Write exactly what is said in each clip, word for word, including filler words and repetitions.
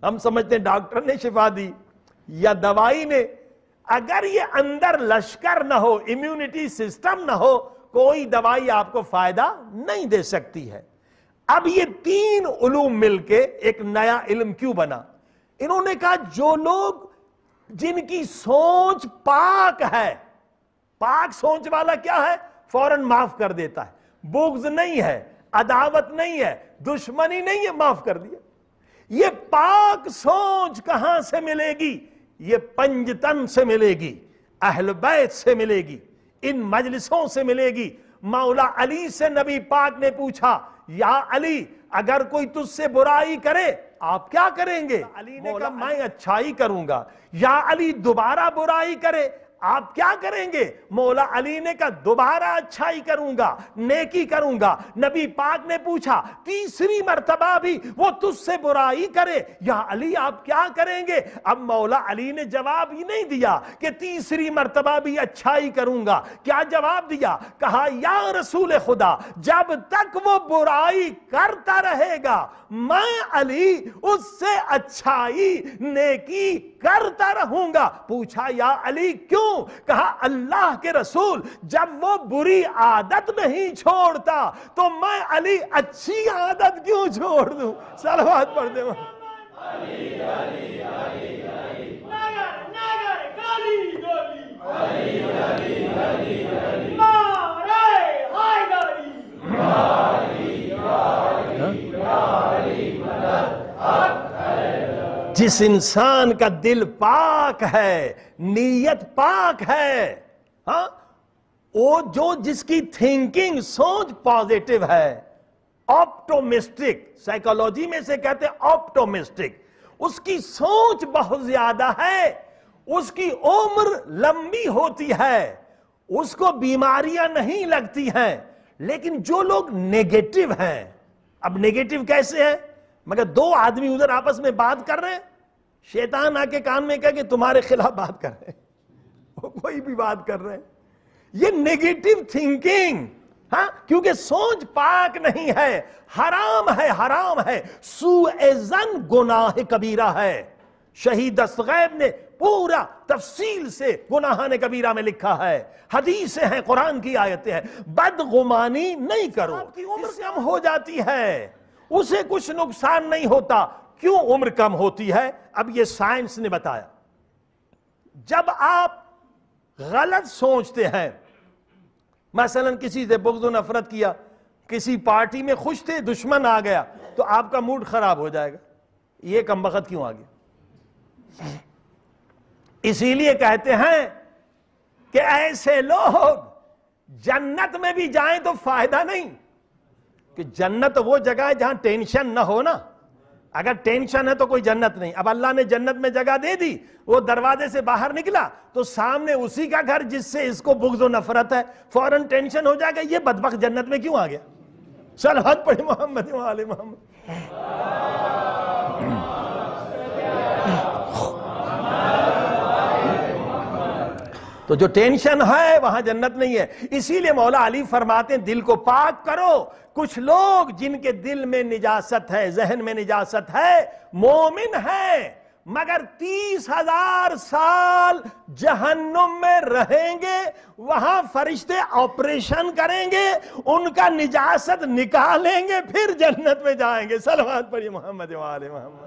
ہم سمجھتے ہیں ڈاکٹر نے شفا دی یا دوائی نے. اگر یہ اندر لشکر نہ ہو, امیونٹی سسٹم نہ ہو, کوئی دوائی آپ کو فائدہ نہیں دے سکتی ہے. اب یہ تین علوم مل کے ایک نیا علم کیوں بنا؟ انہوں نے کہا جو لوگ جن کی سوچ پاک ہے, پاک سوچ والا کیا ہے؟ فوراً معاف کر دیتا ہے, بغض نہیں ہے, عداوت نہیں ہے, دشمنی نہیں ہے, معاف کر دیا. یہ پاک سوچ کہاں سے ملے گی؟ یہ پنجتن سے ملے گی, اہل بیت سے ملے گی, ان مجلسوں سے ملے گی. مولا علی سے نبی پاک نے پوچھا, یا علی اگر کوئی تجھ سے برائی کرے آپ کیا کریں گے؟ علی نے کہا میں اچھائی کروں گا. یا علی دوبارہ برائی کرے آپ کیا کریں گے؟ مولا علی نے کہا دوبارہ اچھائی کروں گا, نیکی کروں گا. نبی پاک نے پوچھا تیسری مرتبہ بھی وہ تجھ سے برائی کرے, یا علی آپ کیا کریں گے؟ اب مولا علی نے جواب ہی نہیں دیا کہ تیسری مرتبہ بھی اچھائی کروں گا. کیا جواب دیا؟ کہا یا رسول خدا جب تک وہ برائی کرتا رہے گا میں علی اس سے اچھائی نیکی کرتا رہوں گا. پوچھا یا علی کیوں؟ کہا اللہ کے رسول جب وہ بری عادت نہیں چھوڑتا تو میں علی اچھی عادت کیوں چھوڑ دوں؟ صلوات پڑھ دیں. علی علی علی علی نگر نگر گلی گلی علی علی علی علی نعرہ حیدری علی علی علی مدد. جس انسان کا دل پاک ہے, نیت پاک ہے, ہاں وہ جو جس کی تھنکنگ سوچ پازیٹیو ہے, آپٹومسٹک, سائیکالوجی میں سے کہتے ہیں آپٹومسٹک, اس کی سوچ بہت زیادہ ہے, اس کی عمر لمبی ہوتی ہے, اس کو بیماریاں نہیں لگتی ہیں. لیکن جو لوگ نیگیٹو ہیں, اب نیگیٹو کیسے ہیں؟ مگر دو آدمی ادھر آپس میں بات کر رہے ہیں, شیطان آ کے کان میں کہا کہ تمہارے خلاف بات کر رہے ہیں, وہ کوئی بھی بات کر رہے ہیں. یہ نیگیٹو تھنکنگ, ہاں کیونکہ سوچ پاک نہیں ہے, حرام ہے, حرام ہے, سوء ظن گناہ کبیرہ ہے. شہید دستغیب نے پورا تفصیل سے گناہ کبیرہ میں لکھا ہے, حدیثیں ہیں, قرآن کی آیتیں ہیں. بدگمانی نہیں کرو, آپ کی عمر کم ہو جاتی ہے, اسے کچھ نقصان نہیں ہوتا. کیوں عمر کم ہوتی ہے؟ اب یہ سائنس نے بتایا. جب آپ غلط سوچتے ہیں, مثلا کسی سے بغض و نفرت کیا, کسی پارٹی میں خوش تھے, دشمن آ گیا, تو آپ کا موڈ خراب ہو جائے گا, یہ کمبخت کیوں آ گیا. اسی لیے کہتے ہیں کہ ایسے لوگ جنت میں بھی جائیں تو فائدہ نہیں, کہ جنت وہ جگہ ہے جہاں ٹینشن نہ ہو نا. اگر ٹینشن ہے تو کوئی جنت نہیں. اب اللہ نے جنت میں جگہ دے دی, وہ دروازے سے باہر نکلا تو سامنے اسی کا گھر جس سے اس کو بغض و نفرت ہے, فوراً ٹینشن ہو جائے گا, یہ بدبخت جنت میں کیوں آ گیا؟ صلوات پڑھیں محمد و آل محمد. تو جو ٹینشن ہے وہاں جنت نہیں ہے. اسی لیے مولا علی فرماتے ہیں دل کو پاک کرو. کچھ لوگ جن کے دل میں نجاست ہے, ذہن میں نجاست ہے, مومن ہیں مگر تیس ہزار سال جہنم میں رہیں گے, وہاں فرشتے آپریشن کریں گے, ان کا نجاست نکالیں گے, پھر جنت میں جائیں گے. صلوات پڑھیے محمد و آل محمد.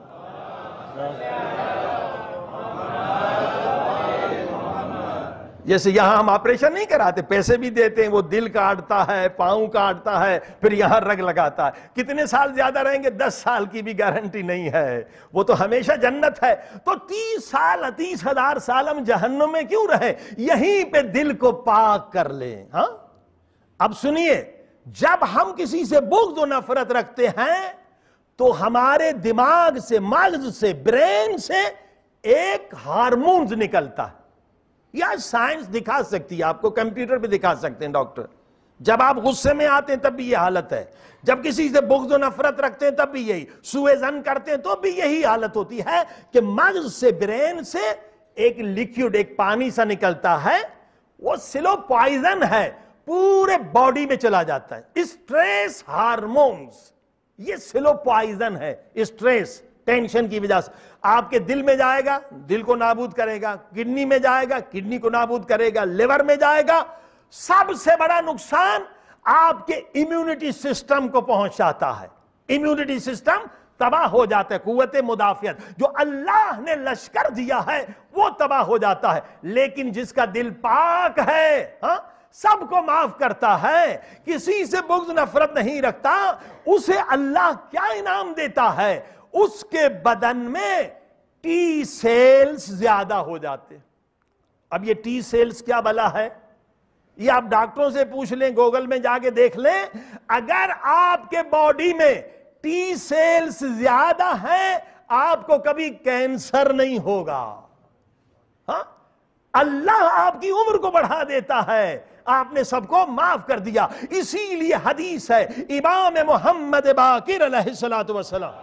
جیسے یہاں ہم آپریشن نہیں کراتے, پیسے بھی دیتے ہیں, وہ دل کاٹتا ہے, پاؤں کاٹتا ہے, پھر یہاں رگ لگاتا ہے. کتنے سال زیادہ رہیں گے؟ دس سال کی بھی گارنٹی نہیں ہے, وہ تو ہمیشہ جنت ہے. تو تیس سال تیس ہزار سال ہم جہنم میں کیوں رہے؟ یہیں پہ دل کو پاک کر لیں. ہاں اب سنیے, جب ہم کسی سے بغض و نفرت رکھتے ہیں تو ہمارے دماغ سے, مغز سے, برین سے ایک ہارمونز نکلتا ہے. یا سائنس دکھا سکتی ہے آپ کو, کمپیوٹر پہ دکھا سکتے ہیں ڈاکٹر. جب آپ غصے میں آتے ہیں تب بھی یہ حالت ہے, جب کسی سے بغض و نفرت رکھتے ہیں تب بھی یہی, سوء ظن کرتے ہیں تو بھی یہی حالت ہوتی ہے کہ مغز سے, برین سے ایک لیکوڈ, ایک پانی سا نکلتا ہے, وہ سلو پوائزن ہے, پورے باڈی میں چلا جاتا ہے. اسٹریس ہارمونز, یہ سلو پوائزن ہے, اسٹریس ٹینشن کی وجہ سے آپ کے دل میں جائے گا، دل کو نابود کرے گا، کڈنی میں جائے گا، کڈنی کو نابود کرے گا، لیور میں جائے گا. سب سے بڑا نقصان آپ کے امیونٹی سسٹم کو پہنچ جاتا ہے. امیونٹی سسٹم تباہ ہو جاتا ہے. قوت مدافعت جو اللہ نے لشکر دیا ہے وہ تباہ ہو جاتا ہے. لیکن جس کا دل پاک ہے، ہاں سب کو معاف کرتا ہے، کسی سے بغض نفرت نہیں رکھتا، اسے اللہ کیا انعام دیتا ہے؟ اس کے بدن میں ٹی سیلز زیادہ ہو جاتے. اب یہ ٹی سیلز کیا بلا ہے؟ یہ آپ ڈاکٹروں سے پوچھ لیں، گوگل میں جا کے دیکھ لیں. اگر آپ کے باڈی میں ٹی سیلز زیادہ ہیں آپ کو کبھی کینسر نہیں ہوگا. ہاں اللہ آپ کی عمر کو بڑھا دیتا ہے. آپ نے سب کو معاف کر دیا. اسی لیے حدیث ہے امام محمد باقر علیہ الصلوۃ والسلام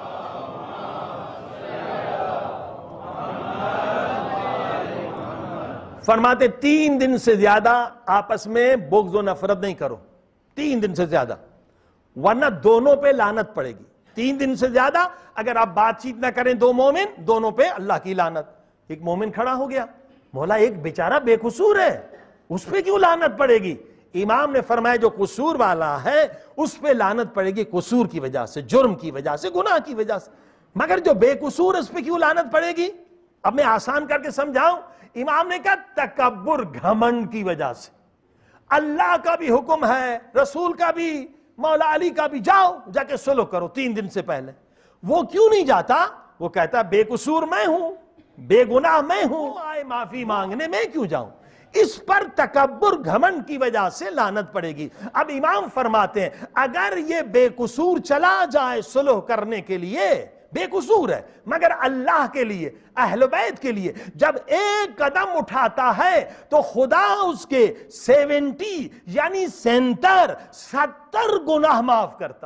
فرماتے تین دن سے زیادہ آپس میں بغض و نفرت نہیں کرو. تین دن سے زیادہ، ورنہ دونوں پہ لعنت پڑے گی. تین دن سے زیادہ اگر آپ بات چیت نہ کریں دو مومن، دونوں پہ اللہ کی لعنت. ایک مومن کھڑا ہو گیا، مولا ایک بیچارہ بے قصور ہے، اس پہ کیوں لعنت پڑے گی؟ امام نے فرمایا جو قصور والا ہے اس پہ لعنت پڑے گی قصور کی وجہ سے، جرم کی وجہ سے، گناہ کی وجہ سے. مگر جو بے قصور اس پہ کیوں لعنت پڑے گی؟ اب میں آسان کر کے سمجھاؤں. امام نے کہا تکبر، گھمنڈ کی وجہ سے. اللہ کا بھی حکم ہے، رسول کا بھی، مولا علی کا بھی، جاؤ جا کے صلح کرو تین دن سے پہلے. وہ کیوں نہیں جاتا؟ وہ کہتا بے قصور میں ہوں، بے گناہ میں ہوں، آئے معافی مانگنے میں کیوں جاؤں؟ اس پر تکبر گھمنڈ کی وجہ سے لعنت پڑے گی. اب امام فرماتے ہیں اگر یہ بے قصور چلا جائے صلح کرنے کے لیے، بے قصور ہے مگر اللہ کے لیے، اہل بیت کے لیے جب ایک قدم اٹھاتا ہے تو خدا اس کے سیونٹی یعنی سینتر ستر گناہ معاف کرتا.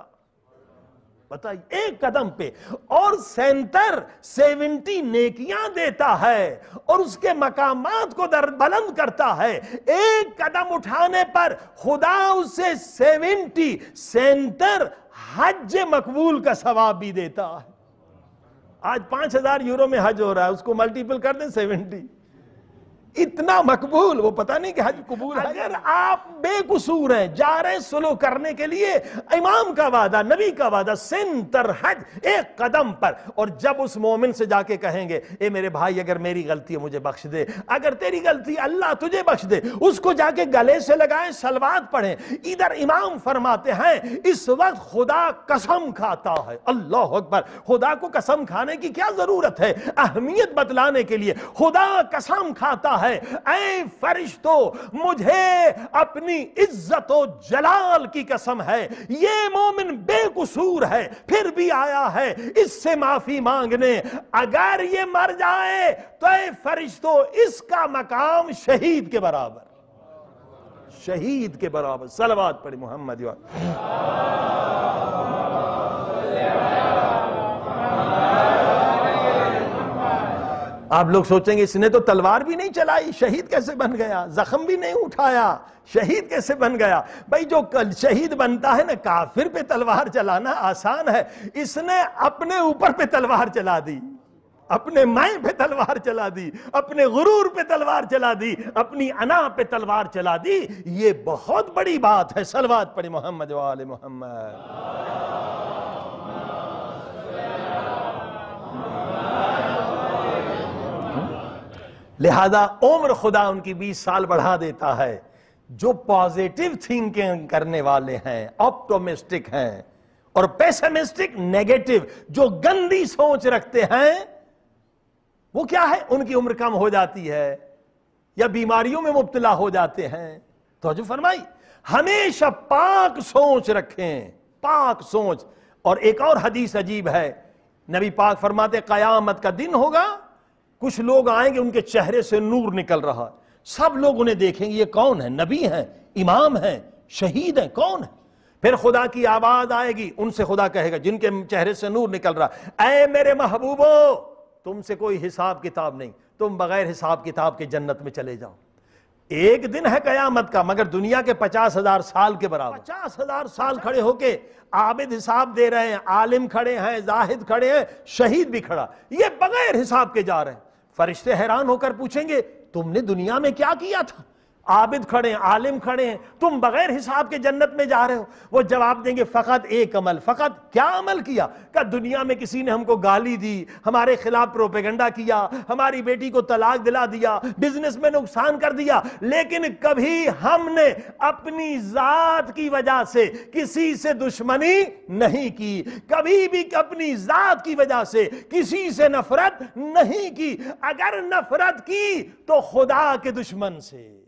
بتائیے ایک قدم پہ، اور سینتر سیونٹی نیکیاں دیتا ہے اور اس کے مقامات کو در بلند کرتا ہے. ایک قدم اٹھانے پر خدا اس سے سیونٹی سینتر حج مقبول کا ثواب بھی دیتا ہے. آج پانچ ہزار یورو میں حج ہو رہا ہے، اس کو ملٹیپل کر دیں سیونٹی، اتنا مقبول. وہ پتہ نہیں کہ حج قبول ہے. اگر آپ بے قصور ہیں، جا رہے صلح کرنے کے لیے، امام کا وعدہ، نبی کا وعدہ، سنتر حج ایک قدم پر. اور جب اس مومن سے جا کے کہیں گے اے میرے بھائی اگر میری غلطی ہے مجھے بخش دے، اگر تیری غلطی اللہ تجھے بخش دے، اس کو جا کے گلے سے لگائیں، صلوات پڑھیں. ادھر امام فرماتے ہیں اس وقت خدا قسم کھاتا ہے. اللہ اکبر. خدا کو قسم کھانے کی کیا ضرورت ہے؟ اہمیت بتلانے کے لیے خدا قسم کھاتا ہے اے فرشتوں مجھے اپنی عزت و جلال کی قسم ہے یہ مومن بے قصور ہے پھر بھی آیا ہے اس سے معافی مانگنے. اگر یہ مر جائے تو اے فرشتوں اس کا مقام شہید کے برابر، شہید کے برابر. صلوات پڑھی محمد یو. آپ لوگ سوچیں گے اس نے تو تلوار بھی نہیں چلائی، شہید کیسے بن گیا؟ زخم بھی نہیں اٹھایا، شہید کیسے بن گیا؟ بھائی جو شہید بنتا ہے نا، کافر پہ تلوار چلانا آسان ہے، اس نے اپنے اوپر پہ تلوار چلا دی، اپنے میں پہ تلوار چلا دی، اپنے غرور پہ تلوار چلا دی، اپنی انا پہ تلوار چلا دی. یہ بہت بڑی بات ہے. صلوات پڑھی محمد و آل محمد. لہذا عمر خدا ان کی بیس سال بڑھا دیتا ہے. جو پازیٹیو تھنکنگ کرنے والے ہیں، آپٹومسٹک ہیں، اور پیسمسٹک نیگیٹو جو گندی سوچ رکھتے ہیں، وہ کیا ہے؟ ان کی عمر کم ہو جاتی ہے یا بیماریوں میں مبتلا ہو جاتے ہیں. توجہ فرمائی. ہمیشہ پاک سوچ رکھیں، پاک سوچ. اور ایک اور حدیث عجیب ہے، نبی پاک فرماتے قیامت کا دن ہوگا، کچھ لوگ آئیں گے ان کے چہرے سے نور نکل رہا، سب لوگ انہیں دیکھیں گے یہ کون ہے؟ نبی ہیں، امام ہیں، شہید ہیں، کون ہے؟ پھر خدا کی آواز آئے گی، ان سے خدا کہے گا جن کے چہرے سے نور نکل رہا، اے میرے محبوبو تم سے کوئی حساب کتاب نہیں، تم بغیر حساب کتاب کے جنت میں چلے جاؤ. ایک دن ہے قیامت کا مگر دنیا کے پچاس ہزار سال کے برابر. پچاس ہزار سال کھڑے ہو کے عابد حساب دے رہے ہیں, عالم کھڑے ہیں, زاہد کھڑے ہیں, شہید بھی کھڑا, یہ بغیر حساب کے جا رہے ہیں. فرشتے حیران ہو کر پوچھیں گے تم نے دنیا میں کیا کیا تھا؟ عابد کھڑے ہیں, عالم کھڑے ہیں, تم بغیر حساب کے جنت میں جا رہے ہو. وہ جواب دیں گے فقط ایک عمل. فقط کیا عمل کیا؟ کہ دنیا میں کسی نے ہم کو گالی دی, ہمارے خلاف پروپیگنڈا کیا, ہماری بیٹی کو طلاق دلا دیا, بزنس میں نقصان کر دیا, لیکن کبھی ہم نے اپنی ذات کی وجہ سے کسی سے دشمنی نہیں کی, کبھی بھی اپنی ذات کی وجہ سے کسی سے نفرت نہیں کی. اگر نفرت کی تو خدا کے دشمن سے.